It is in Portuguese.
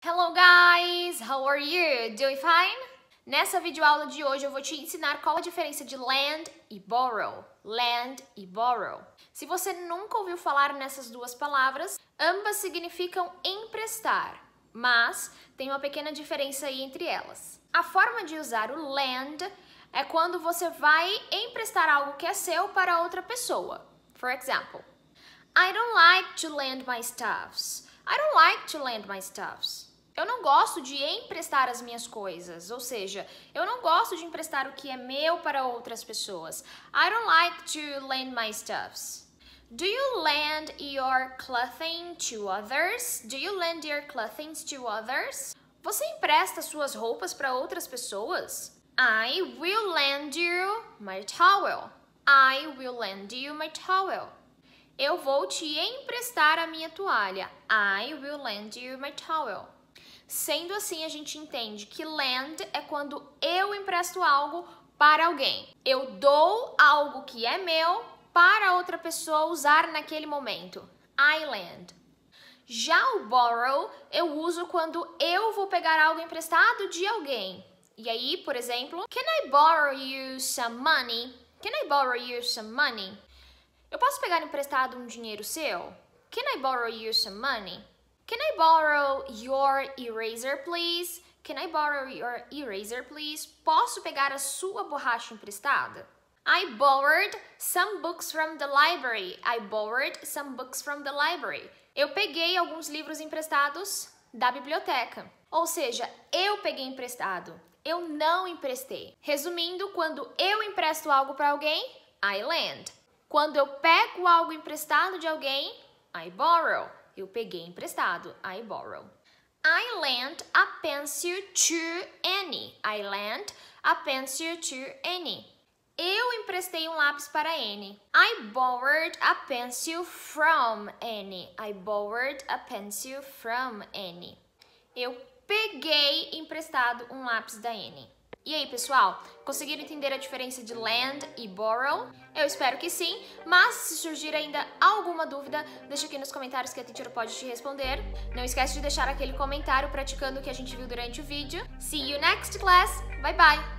Hello guys, how are you? Doing fine? Nessa videoaula de hoje eu vou te ensinar qual a diferença de lend e borrow. Lend e borrow. Se você nunca ouviu falar nessas duas palavras, ambas significam emprestar, mas tem uma pequena diferença aí entre elas. A forma de usar o lend é quando você vai emprestar algo que é seu para outra pessoa. For example, I don't like to lend my stuffs. I don't like to lend my stuffs. Eu não gosto de emprestar as minhas coisas, ou seja, eu não gosto de emprestar o que é meu para outras pessoas. I don't like to lend my stuffs. Do you lend your clothing to others? Do you lend your clothing to others? Você empresta suas roupas para outras pessoas? I will lend you my towel. I will lend you my towel. Eu vou te emprestar a minha toalha. I will lend you my towel. Sendo assim, a gente entende que lend é quando eu empresto algo para alguém. Eu dou algo que é meu para outra pessoa usar naquele momento. I lend. Já o borrow eu uso quando eu vou pegar algo emprestado de alguém. E aí, por exemplo, can I borrow you some money? Can I borrow you some money? Eu posso pegar emprestado um dinheiro seu? Can I borrow you some money? Can I borrow your eraser, please? Can I borrow your eraser, please? Posso pegar a sua borracha emprestada? I borrowed some books from the library. I borrowed some books from the library. Eu peguei alguns livros emprestados da biblioteca. Ou seja, eu peguei emprestado. Eu não emprestei. Resumindo, quando eu empresto algo para alguém, I lend. Quando eu pego algo emprestado de alguém, I borrow. Eu peguei emprestado, I borrow. I lent a pencil to Annie. I lent a pencil to Annie. Eu emprestei um lápis para Annie. I borrowed a pencil from Annie. I borrowed a pencil from Annie. Eu peguei emprestado um lápis da Annie. E aí, pessoal, conseguiram entender a diferença de lend e borrow? Eu espero que sim, mas se surgir ainda alguma dúvida, deixa aqui nos comentários que a teacher pode te responder. Não esquece de deixar aquele comentário praticando o que a gente viu durante o vídeo. See you next class! Bye bye!